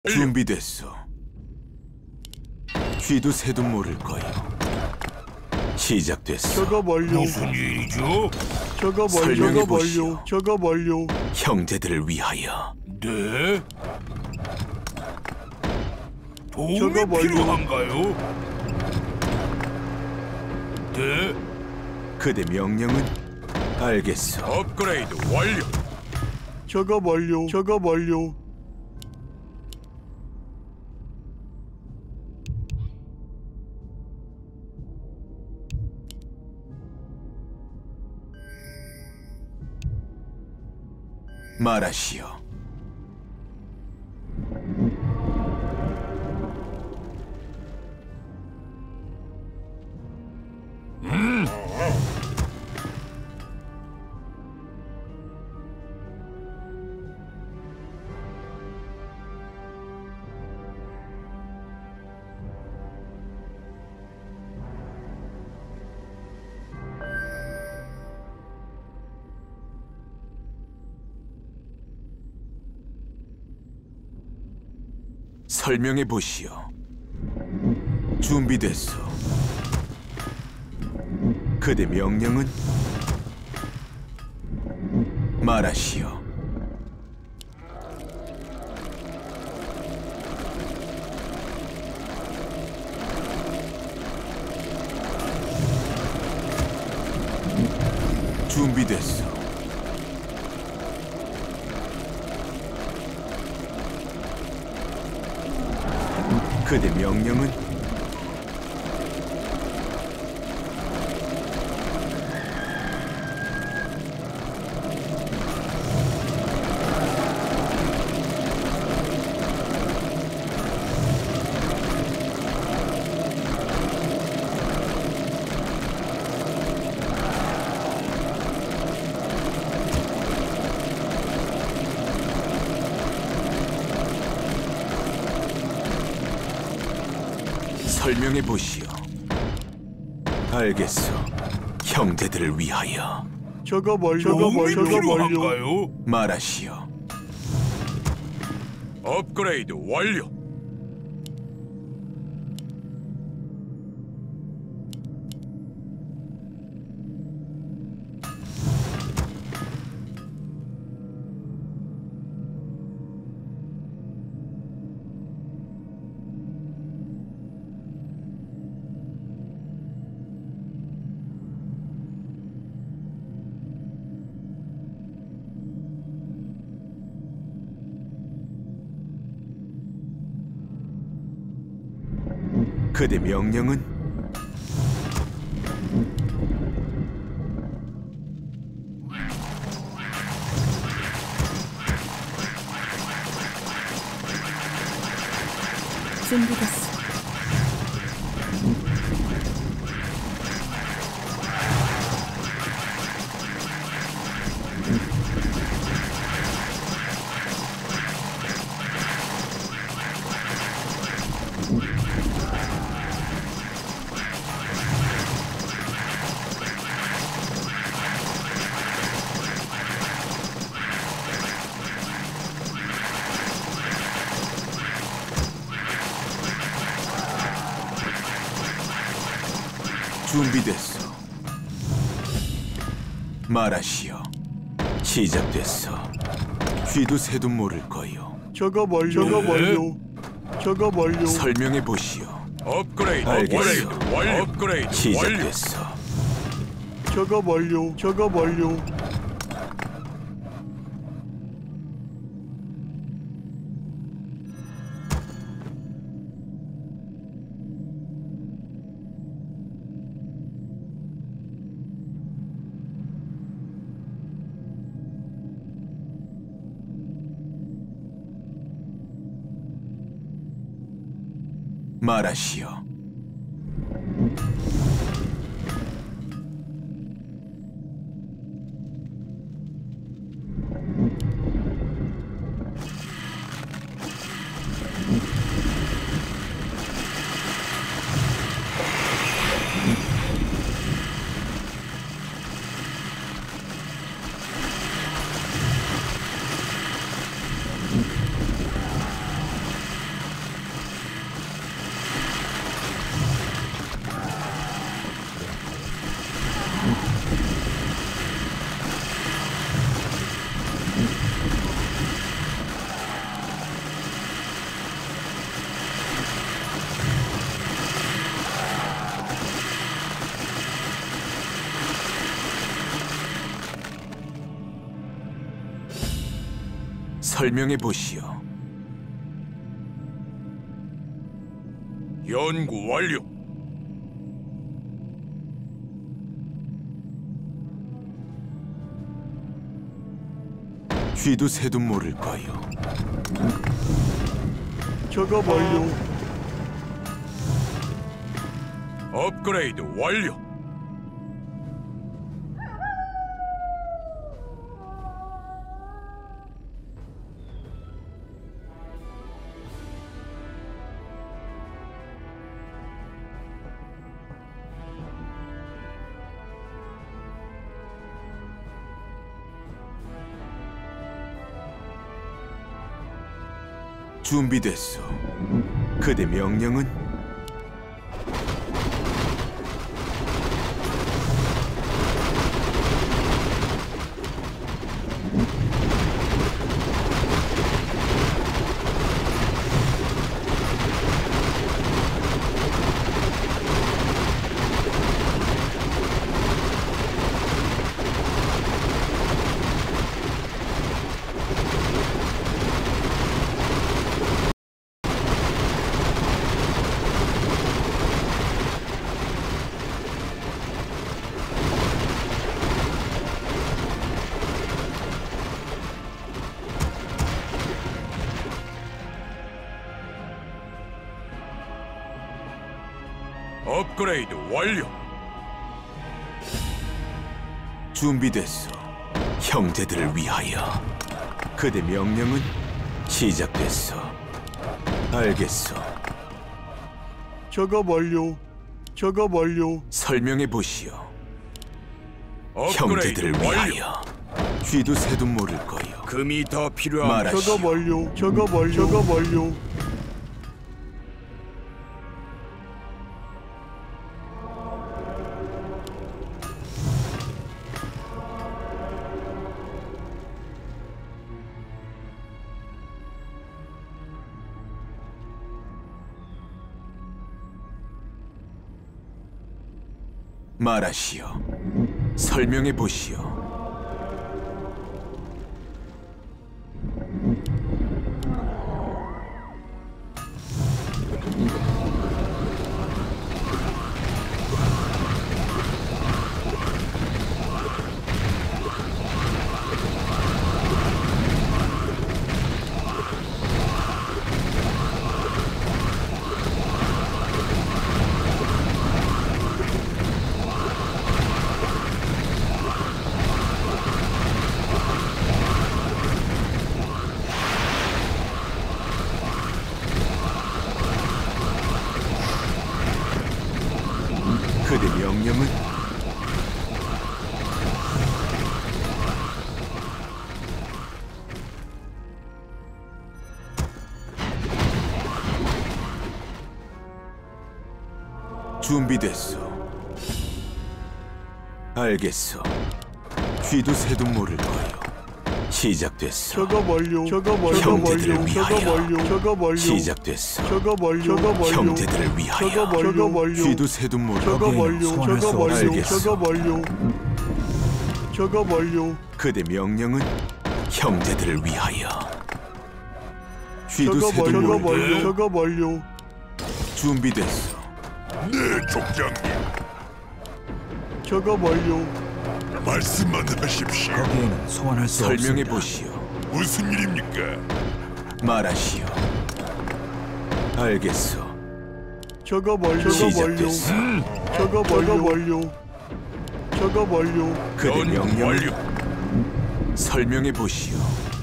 준비됐어. 쥐도 새도 모를 거요. 시작됐어. 작업 완료. 무슨 일이죠? 작업 설명해 완료. 보시오. 작업 완료. 형제들을 위하여. 네? 도움이 작업 완료. 필요한가요? 네? 그대 명령은? 알겠어. 업그레이드 완료. 작업 완료. 작업 완료. 말하시오. 설명해 보시오. 준비됐어. 그대 명령은? 말하시오. 준비됐어. 그대 명령은? 설명해 보시오. 알겠어. 형제들을 위하여. 작업 완료. 도움이 작업 완료. 필요한가요? 말하시오. 업그레이드 완료. 그대 명령은? 준비됐어. 준비됐어. 말하시오. 시작됐어. 쥐도 새도 모를 거요. 작업 완료. 작업 완료. 작업 완료. 설명해 보시오. 업그레이드 알겠어. 완료. 업그레이드 완료. 시작됐어. 작업 완료. 작업 완료. 말하시오. 설명해 보시오. 연구 완료. 쥐도 새도 모를 거요. 작업 완료. 업그레이드 완료. 준비됐소. 그대 명령은? 업그레이드 완료. 준비됐소. 형제들을 위하여. 그대 명령은? 시작됐소. 알겠소. 작업 완료. 작업 완료. 설명해 보시오. 업그레이드 형제들을 완료. 위하여. 쥐도 새도 모를 거요. 금이 더 필요합니다. 말하시오. 작업 완료. 작업 완료. 작업 완료. 말하시오. 설명해 보시오. 그대 명령은? 준비됐소. 알겠소. 쥐도 새도 모를 거요. 시작됐소. 작업 완료. 작업 완료. 형제들을 작업 위하여. 완료. 작업 완료. 시작됐소. 작업 완료. 작업 완료. 형제들을 위하여. 작업 완료. 작업 완료. 쥐도 새도 모를 작업 거요. 완료. 소환할 수 작업 완료. 알겠소. 작업 완료. 작업 완료. 그대 명령은? 형제들을 위하여. 쥐도 작업 새도 완료. 모를 작업 완료. 거요. 작업 완료. 준비됐소. 네, 족장님. 작업 완료. 말씀만 하십시오. 거기에는 소환할 수 설명해 없습니다. 보시오. 무슨 일입니까? 말하시오. 알겠소. 작업 완료. 작업 완료. 시작됐소. 작업 완료. 작업 완료. 그대 연구 명령 완료. 설명해 보시오.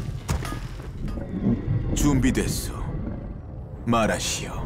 준비됐소. 말하시오.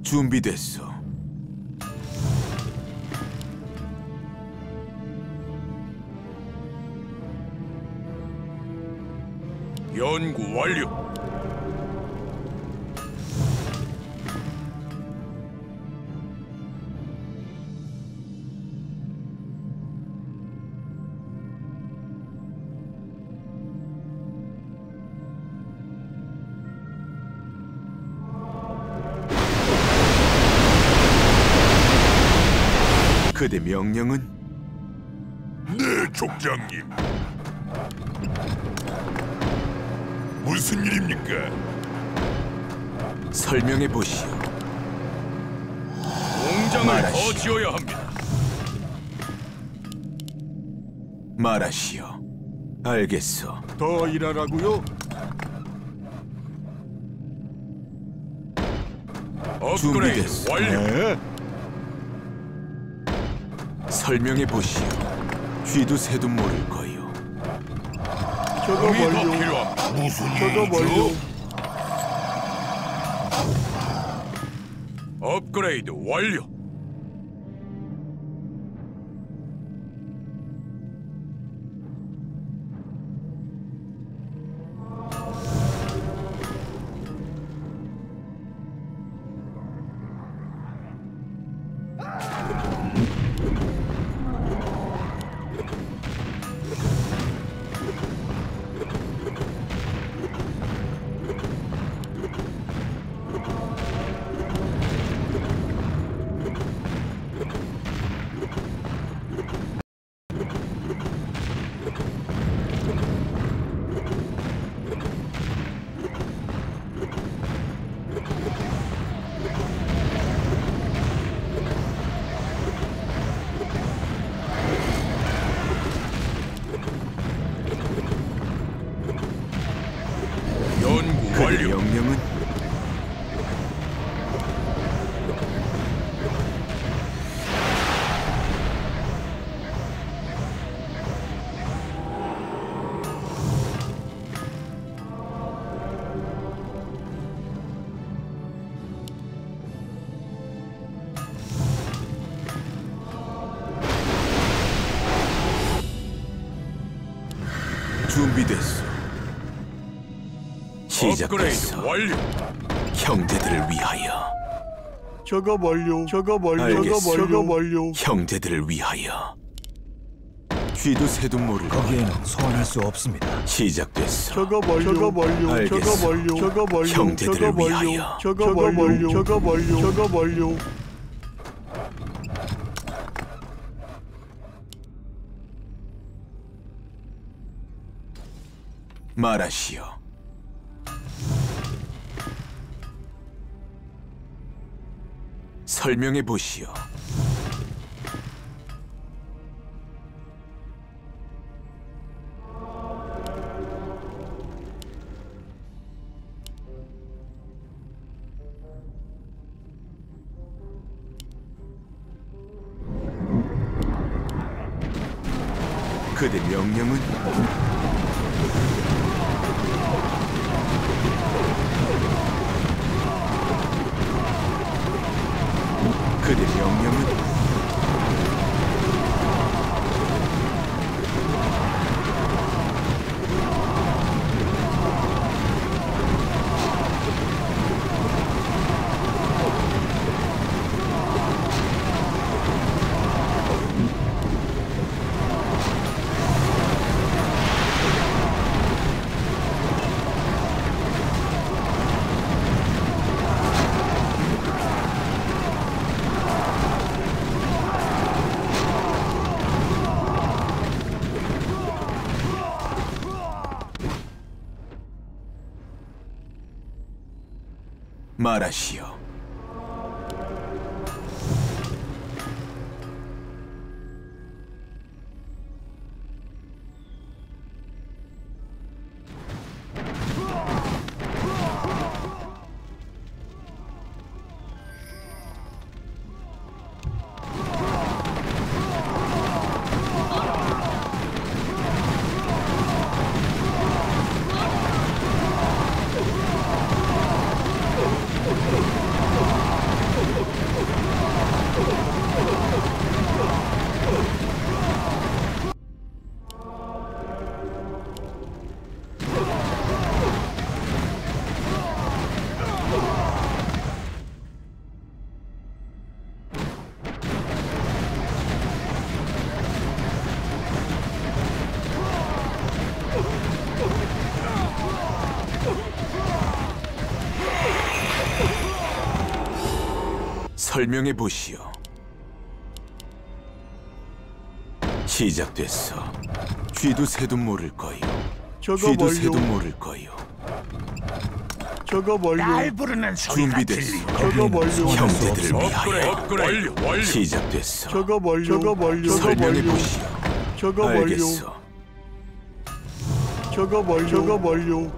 준비됐소. 연구 완료. 그대 명령은? 네, 족장님. 무슨 일입니까? 설명해 보시오. 공장을 말하시오. 더 지어야 합니다. 말하시오. 알겠소. 더 일하라고요? 업그레이드 준비됐어. 완료. 네. 설명해 보시오. 쥐도 새도 모를 거요. 작업 공이 더 완료. 필요합니다. 무슨 작업 완료. 업그레이드 완료. 연구 그대 완료. 명령은? 준비됐소. 업그레이드 시작됐소. 완료. 형제들을 위하여. 작업 완료. 작업 완료. 알겠어. 작업 완료. 작업 완료. 형제들을 위하여. 쥐도 새도 모를 거요. 거기에는 소환할 수 없습니다. 시작됐소. 작업 완료. 작업 완료. 알겠어. 작업 완료. 작업 완료. 형제들을 작업 완료. 위하여. 작업 완료. 작업 완료. 작업 완료. 말하시오. 설명해 보시오. 그대 명령은? 그대 명령은? 말하시오. 설명해 보시오. 시작됐어. 쥐도 새도 모를 거요. 작업 쥐도 완료. 새도 모를 거요. 작업 완료. 부르는 소리가 준비됐어. 작업 완료. 형제들을 업그레이드 위하여 업그레이드 완료. 시작됐어. 작업 완료. 작업 완료. 작업 설명해 완료. 보시오. 작업 완료. 알겠어. 작업 완료. 작업 완료.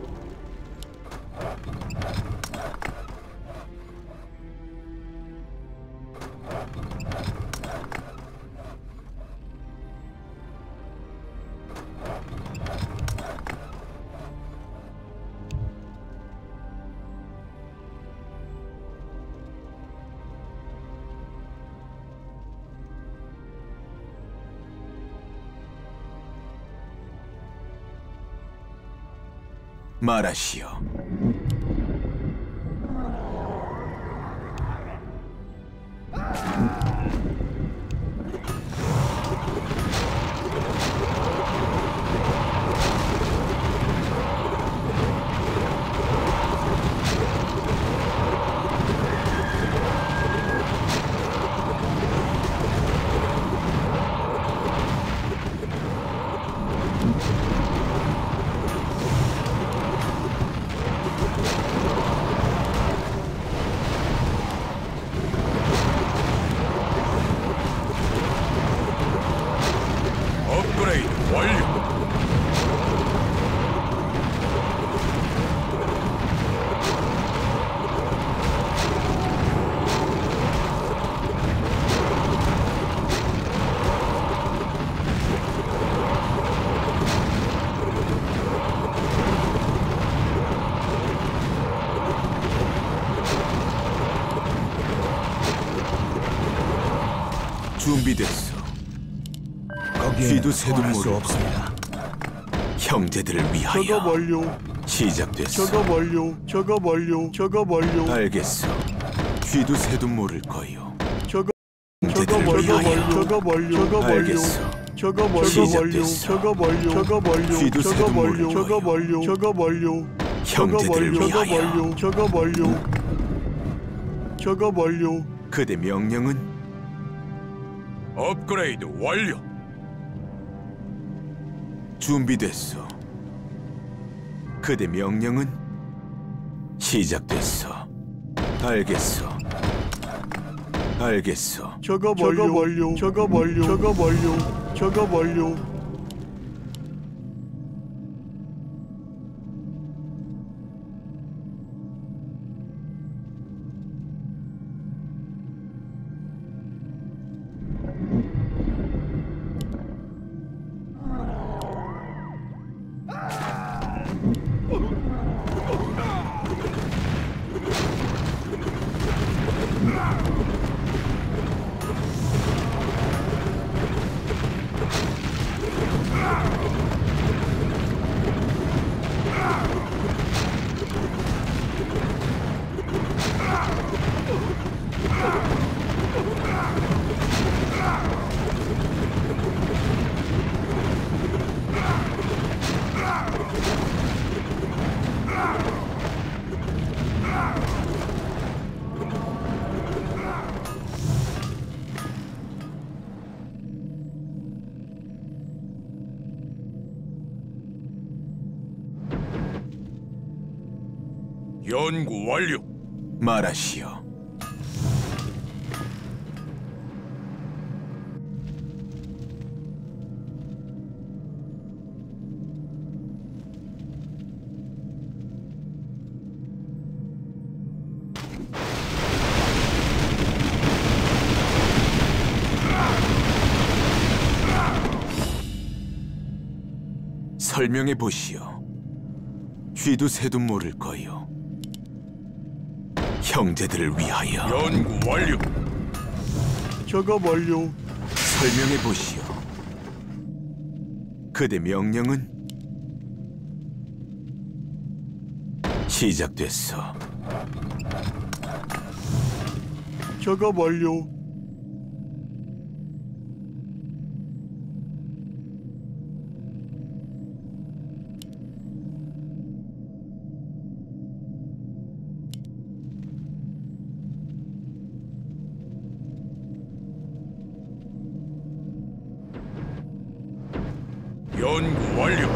말하시오. 업그레이드 완료. 준비됐어. 거기에는 쥐도 새도 소환할 수 모를 없습니다. 형제들을 작업 위하여 완료. 시작됐어. 작업 완료. 작업 완료. 작업 완료. 알겠어. 쥐도 새도 모를 거요. 작업 형제들을 작업 완료. 위하여 작업 완료. 작업 완료. 알겠어. 작업 완료. 시작됐어. 작업 완료. 작업 완료. 쥐도 새도 작업 완료. 모를 작업 거요. 완료. 작업 완료. 형제들을 작업 위하여 완료. 작업 완료. 작업 완료. 그대 명령은 업그레이드 완료. 준비됐어. 그대 명령은 시작됐어. 알겠어. 알겠어. 작업 완료. 작업 완료. 작업 완료. 작업 완료. 연구 완료. 말하시오. 설명해 보시오. 쥐도 새도 모를 거요. 형제들을 위하여 연구 완료. 작업 완료. 설명해 보시오. 그대 명령은 시작됐어. 작업 완료. 연구 완료.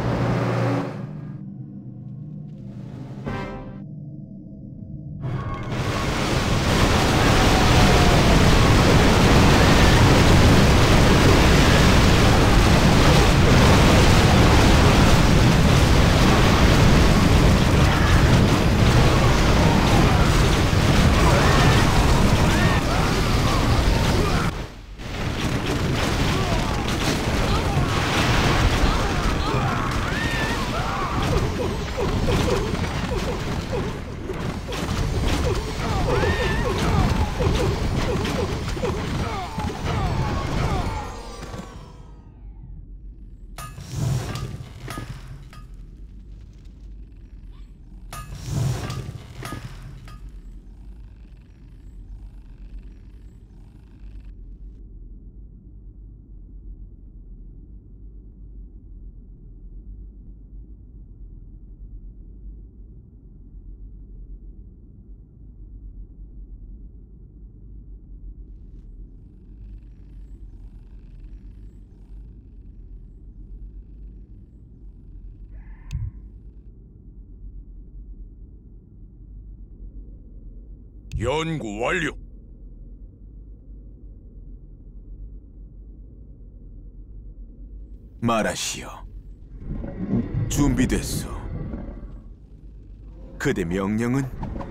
연구 완료. 말하시오. 준비됐소. 그대 명령은?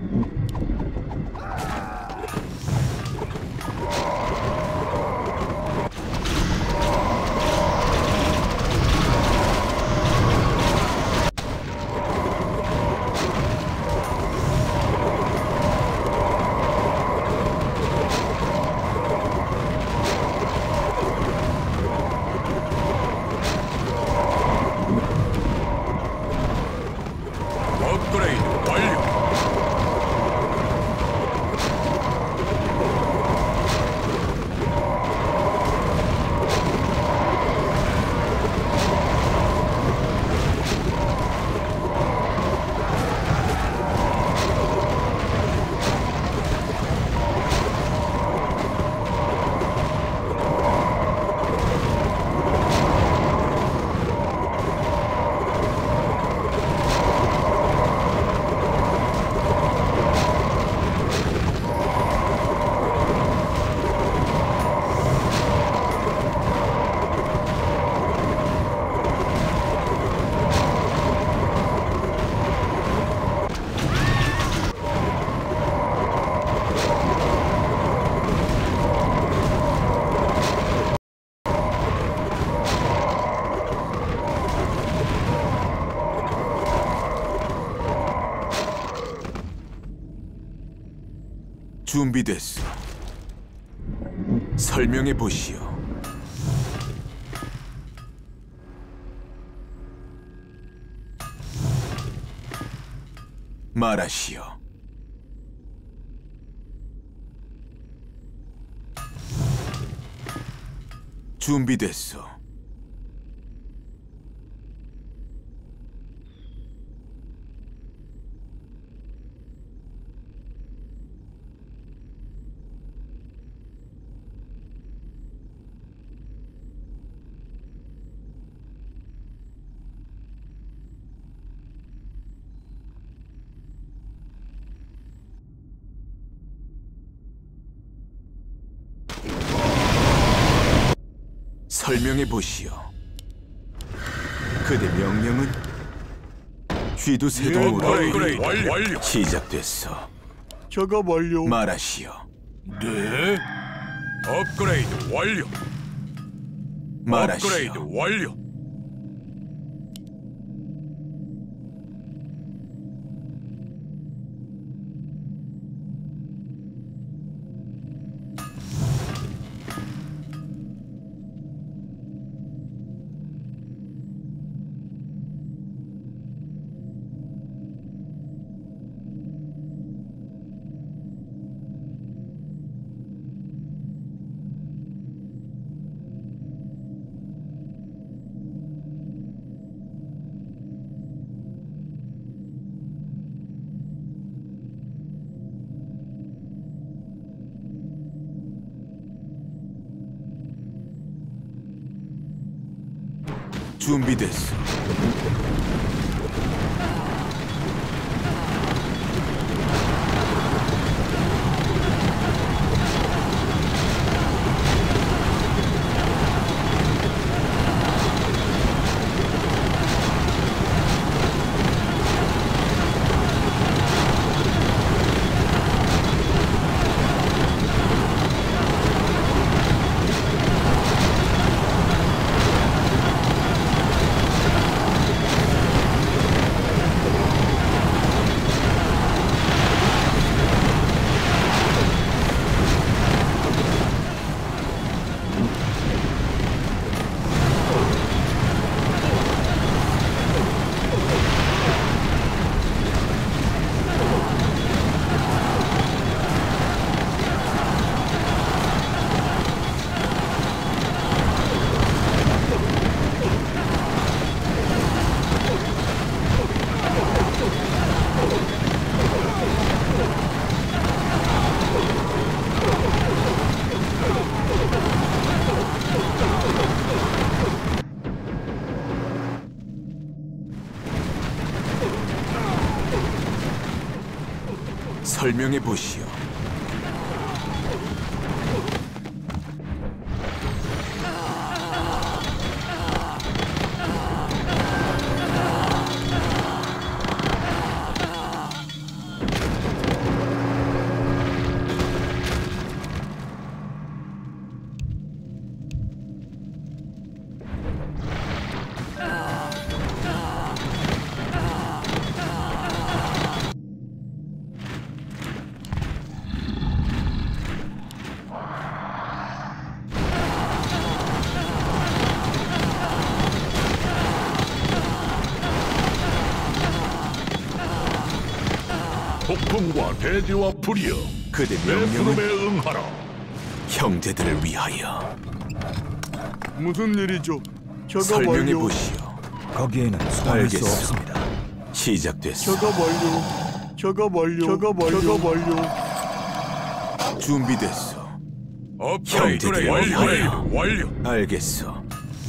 업그레이드 완료. 준비됐소. 설명해 보시오. 말하시오. 준비됐소. 설명해 보시오. 그대 명령은? 쥐도 새도 업그레이드 완료. 시작됐소. 작업 완료. 말하시오. 네. 업그레이드 완료. 말하시오. 업그레이드 완료. 준비됐어. 설명해 보시오. 폭풍과 대지와 불이여, 그대 내 명령은 부름에 응하라. 형제들을 위하여. 무슨 일이죠? 작업 설명해 완료. 보시오. 거기에는 소환할 수 알겠어. 없습니다. 시작됐어. 작업 완료. 작업 완료. 작업 완료. 작업 완료. 준비됐어. 업그레이드 형제들을 완료. 위하여. 완료. 알겠어.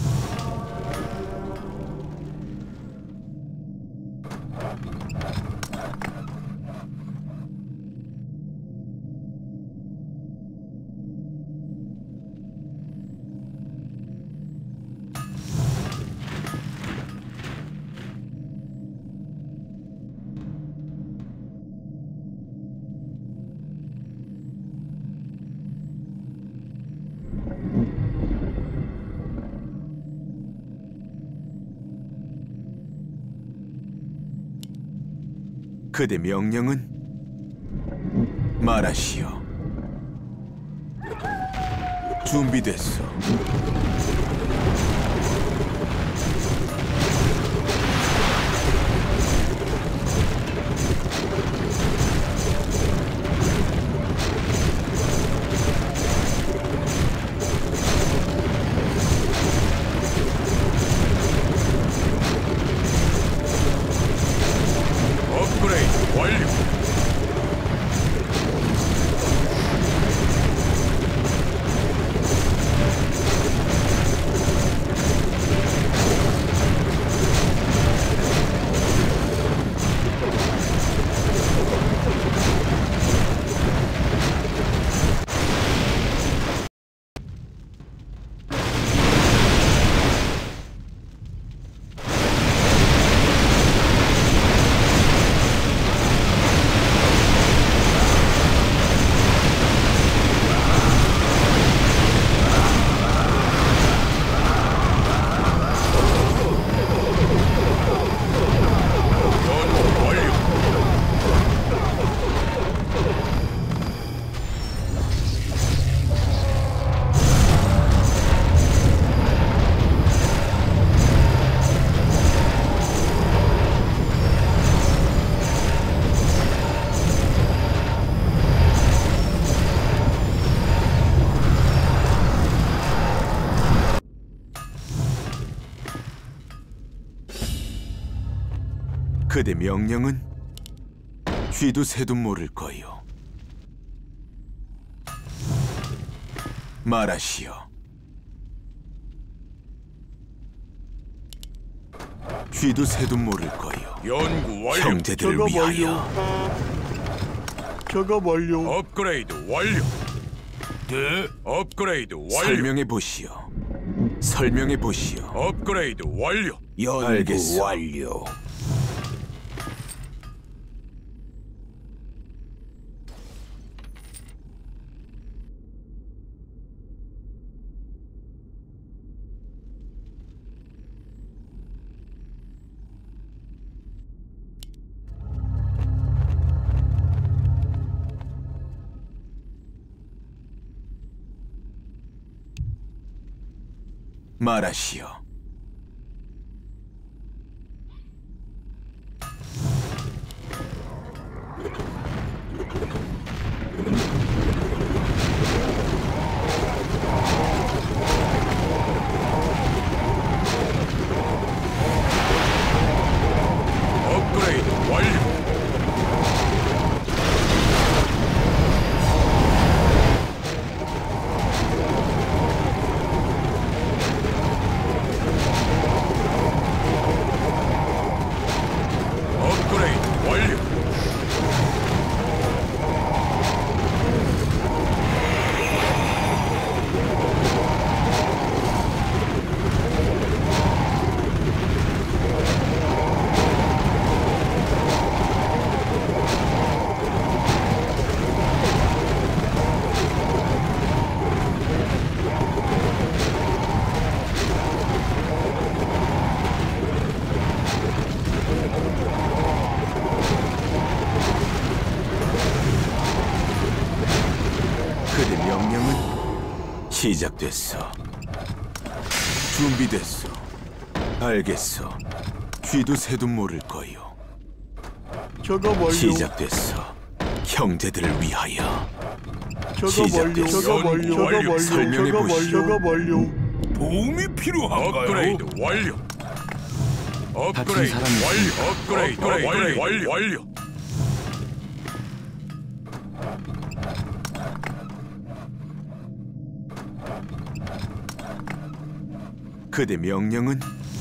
그대 명령은 말하시오. 준비됐어. 업그레이드 완료. 전투 완료. 그대 명령은 쥐도 새도 모를 거요. 말하시오. 쥐도 새도 모를 거요. 연구 완료. 형제들을 저거 위하여. 작업 완료. 업그레이드 완료. 네. 업그레이드 완료. 설명해 보시오. 설명해 보시오. 업그레이드 완료. 연구 완료. 말하시오. 업그레이드 완료. 업그레이드 완료. 그대 명령은 시작됐어. 준비됐어. 알겠어. 쥐도 새도 모를 거요. 작업 완료. 시작됐어. 형제들을 위하여. 작업 완료. 시작됐어. 작업 완료. 작업 완료. 설명해 작업 완료. 보시오. 작업 완료. 도움이 필요한가요? 업그레이드 완료. 업그레이드 사람이 완료. 업그레이드 완료. 그대 명령은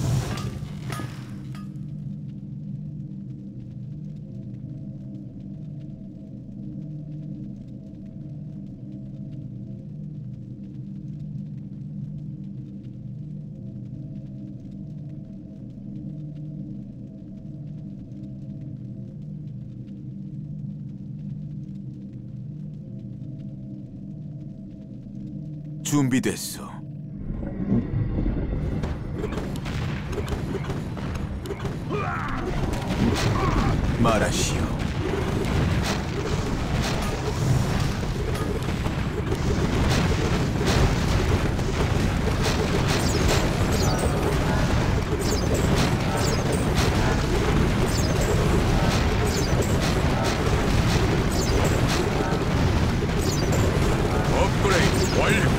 준비됐어. 말하시오. 업그레이드 완료.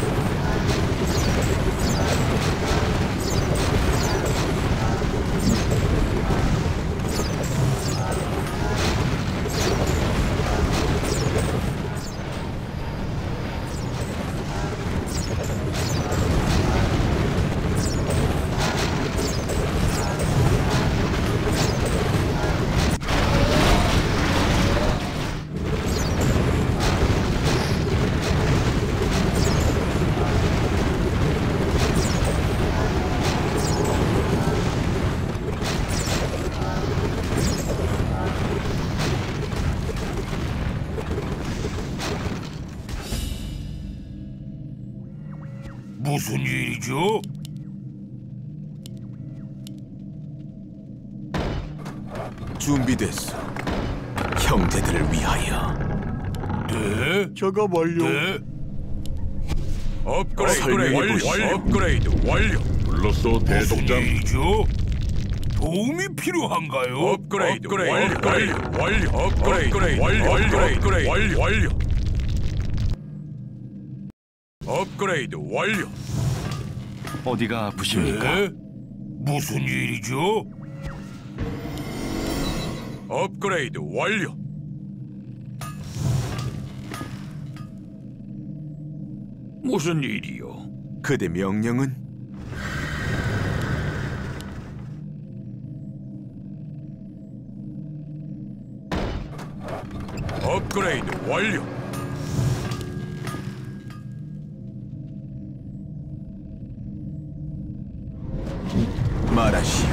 무슨 일이죠? 준비됐어. 형제들을 위하여. 네. 작업 완료. 네. 업그레이드 설명해 완료. 보시오. 업그레이드 완료. 불렀어 무슨 대독장. 일이죠? 도움이 필요한가요? 업그레이드 완료. 업그레이드 완료. 업그레이드 완료. 어디가 아프십니까? 네? 무슨 일이죠? 업그레이드 완료. 무슨 일이요? 그대 명령은 업그레이드 완료. 말하시오.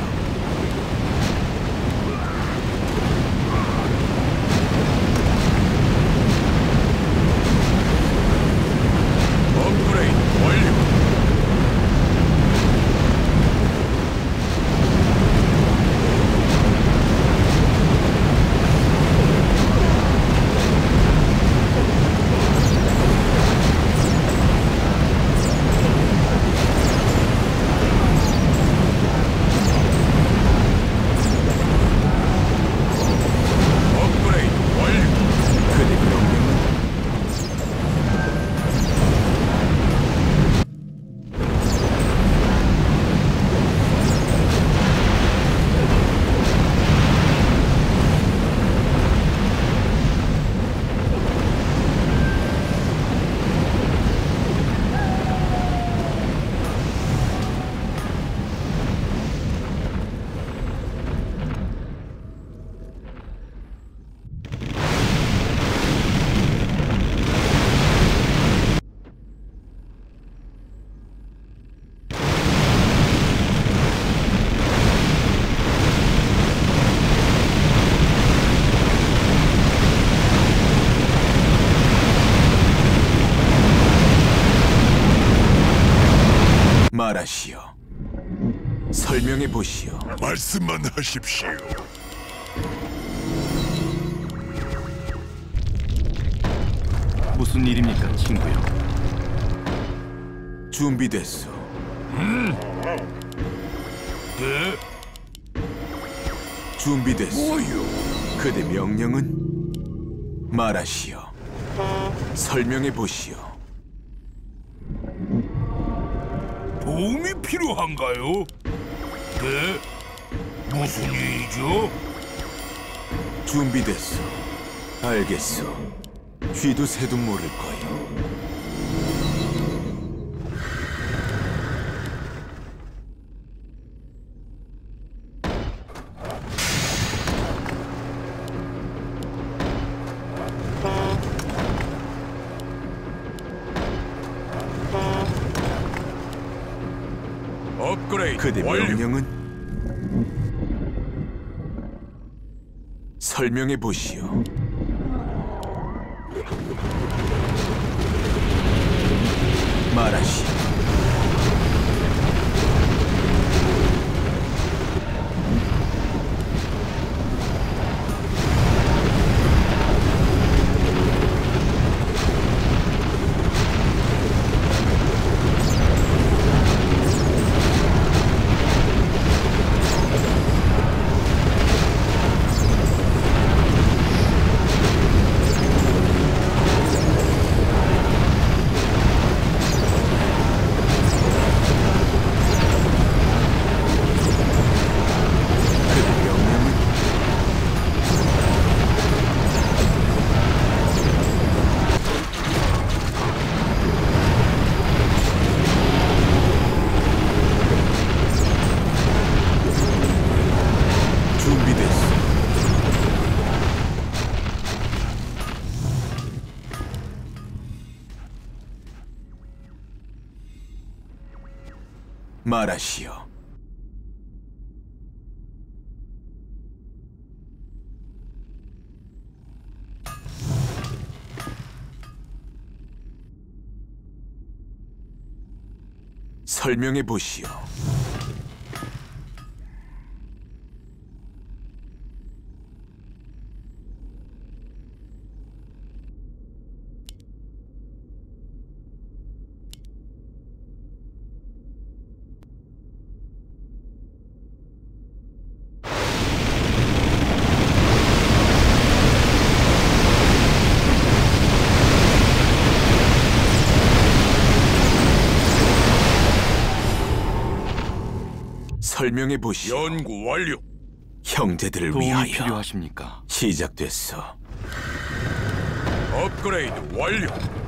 업그레이드 완료. 업그레이드 완료. 그대 명령은 말하시오. 설명해 보시오. 말씀만 하십시오. 무슨 일입니까, 친구요? 준비됐소. 네? 준비됐소. 뭐요? 그대 명령은 말하시오. 설명해 보시오. 도움이 필요한가요? 네? 무슨 일이죠? 준비됐소. 알겠소. 쥐도 새도 모를 거요. 업그레이드 그대 완료. 명령은 설명해 보시오. 말하시오. 그대 명령은 준비됐소. 말하시오. 설명해 보시오. 설명해 보시오. 연구 완료. 형제들을 도움이 위하여 필요하십니까? 시작됐어. 업그레이드 완료.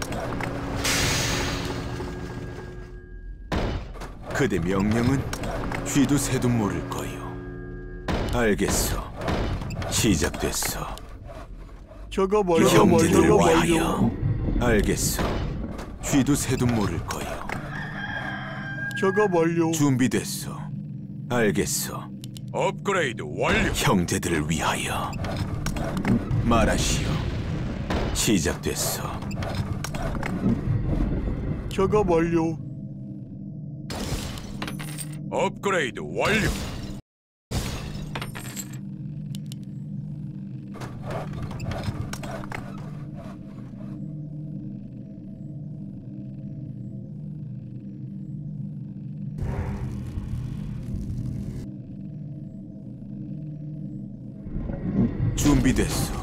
그대 명령은 쥐도 새도 모를 거요. 알겠어. 시작됐어. 저거 멀려. 형제들을 저거 위하여. 알겠어. 쥐도 새도 모를 거요. 저거 멀려. 준비됐어. 알겠어. 업그레이드 완료. 형제들을 위하여. 말하시오. 시작됐어. 저거 멀려. 업그레이드 완료. 준비됐어.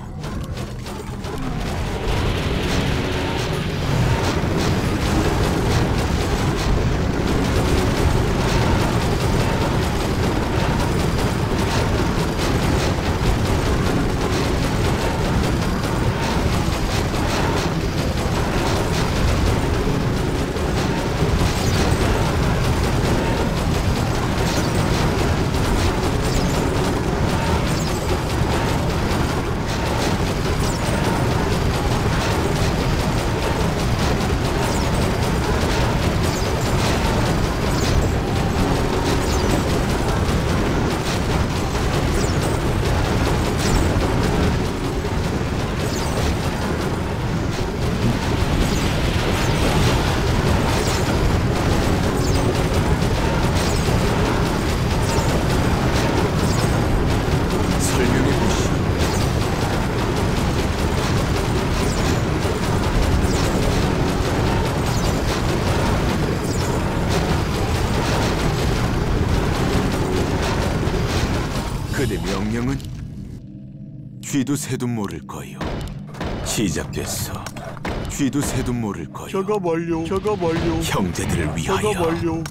그대 명령은? 쥐도 새도 모를 거요. 시작됐어. 쥐도 새도 모를 거요. 저거 멀려. 저거 멀려. 형제들을 저거 위하여. 멀려.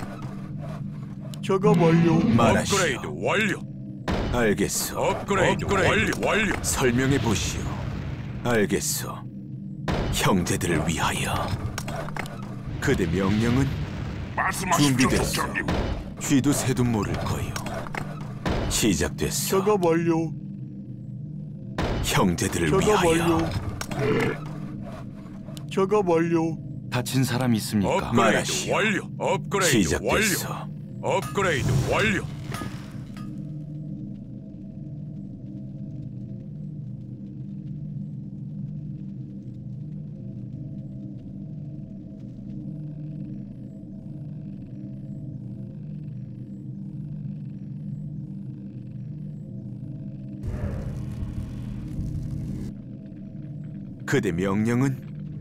저거 멀려. 말하시오. 업그레이드 완료. 알겠어. 업그레이드 완료. 설명해 보시오. 알겠어. 형제들을 위하여. 그대 명령은? 말씀하십시오, 준비됐어. 국장님. 쥐도 새도 모를 거요. 시작됐어. 저거 멀려. 형제들을 저거 위하여. 멀려. 저거 멀려. 다친 사람 있습니까? 업그레이드 말하시오. 완료. 업그레이드 시작됐어. 완료. 업그레이드 완료. 그대 명령은?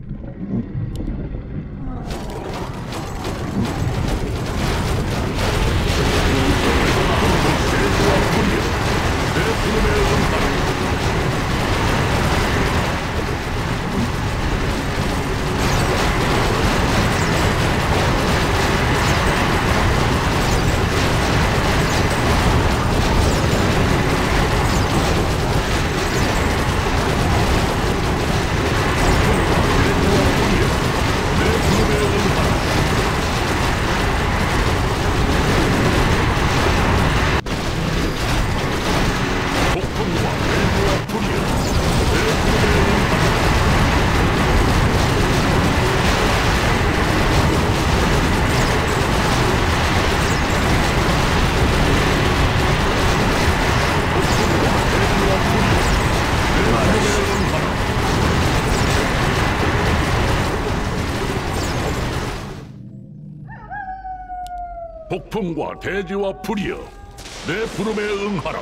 폭풍과 대지와 불이여, 내 부름에 응하라.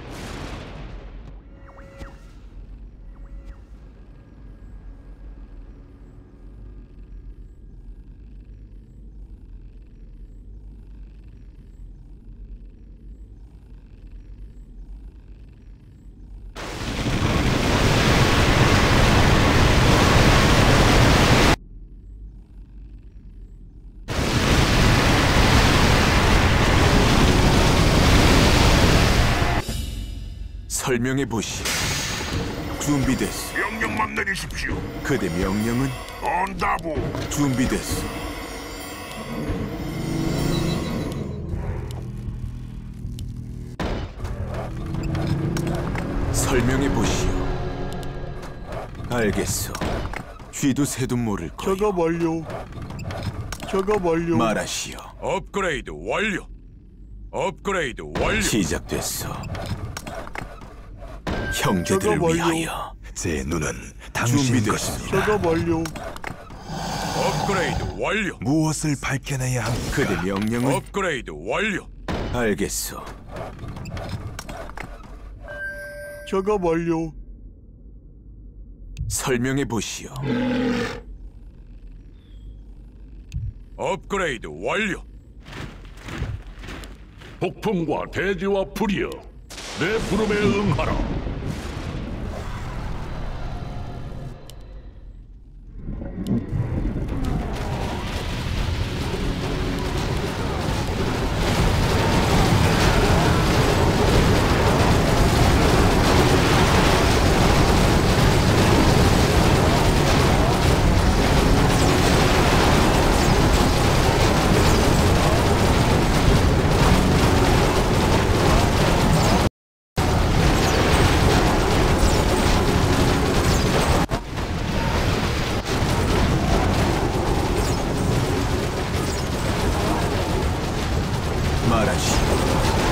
설명해 보시오. 준비됐어. 명령만 내리십시오. 그대 명령은? 언다부. 준비됐어. 설명해 보시오. 알겠소. 쥐도 새도 모를 거요. 작업 완료. 작업 완료. 말하시오. 업그레이드 완료. 업그레이드 완료. 시작됐소. 형제들을 작업 완료. 위하여 제 눈은 당신 것입니다. 준비됐습니다. 작업 완료. 업그레이드 완료. 무엇을 밝혀내야 합니까? 그대 명령을 업그레이드 완료. 알겠소. 작업 완료. 설명해 보시오. 업그레이드 완료. 폭풍과 대지와 불이여, 내 부름에 응하라. 말하시오.